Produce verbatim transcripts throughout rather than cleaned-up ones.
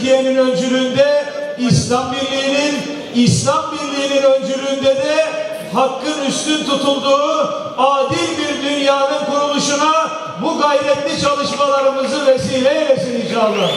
Türkiye'nin öncülüğünde İslam Birliği'nin, İslam Birliği'nin öncülüğünde de hakkın üstün tutulduğu adil bir dünyanın kuruluşuna bu gayretli çalışmalarımızı vesile eylesin inşallah.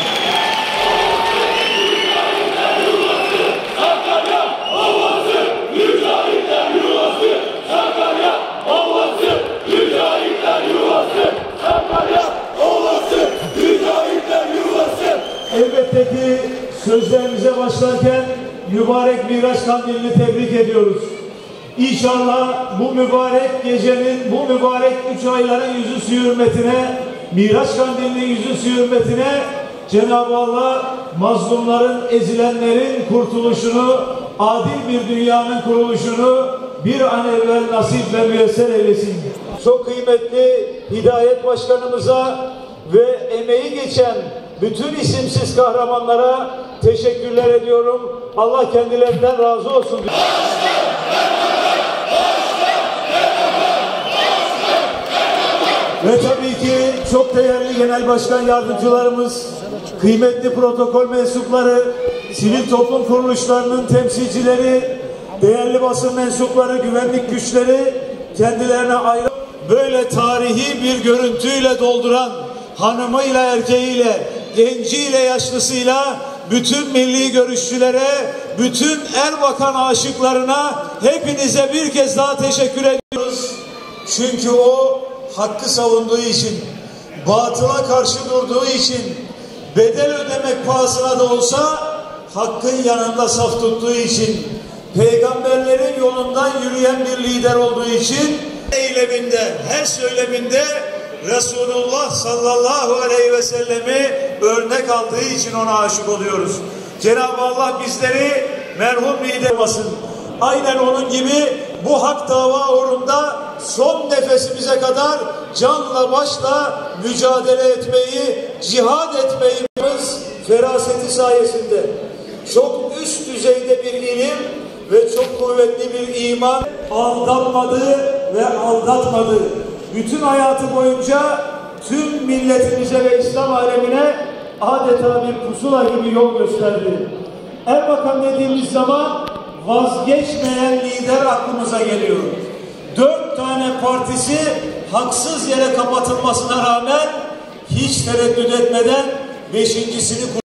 Elbette ki sözlerimize başlarken mübarek Miraç Kandili'ni tebrik ediyoruz. İnşallah bu mübarek gecenin, bu mübarek üç ayların yüzüsü hürmetine, Miraç Kandili'nin yüzüsü hürmetine Cenab-ı Allah mazlumların, ezilenlerin kurtuluşunu, adil bir dünyanın kuruluşunu bir an evvel nasip ve müyesser eylesin. Çok kıymetli Hidayet Başkanımıza ve emeği geçen bütün isimsiz kahramanlara teşekkürler ediyorum. Allah kendilerinden razı olsun. Ve tabii ki çok değerli genel başkan yardımcılarımız, kıymetli protokol mensupları, sivil toplum kuruluşlarının temsilcileri, değerli basın mensupları, güvenlik güçleri, kendilerine ayrı böyle tarihi bir görüntüyle dolduran hanımıyla, erkeğiyle, genciyle, yaşlısıyla, bütün milli görüşçülere, bütün Erbakan aşıklarına hepinize bir kez daha teşekkür ediyoruz. Çünkü o hakkı savunduğu için, batıla karşı durduğu için, bedel ödemek pahasına da olsa hakkın yanında saf tuttuğu için, peygamberlerin yolundan yürüyen bir lider olduğu için eyleminde, her söyleminde Resulullah sallallahu aleyhi ve sellemi örnek aldığı için ona aşık oluyoruz. Cenab-ı Allah bizleri merhum lider olmasın. Aynen onun gibi bu hak dava uğrunda son nefesimize kadar canla başla mücadele etmeyi, cihad etmeyi feraseti sayesinde çok üst düzeyde bir ilim ve çok kuvvetli bir iman aldatmadı ve aldatmadı. Bütün hayatı boyunca tüm milletimize ve İslam alemine adeta bir pusula gibi yol gösterdi. Erbakan dediğimiz zaman vazgeçmeyen lider aklımıza geliyor. Dört tane partisi haksız yere kapatılmasına rağmen hiç tereddüt etmeden beşincisini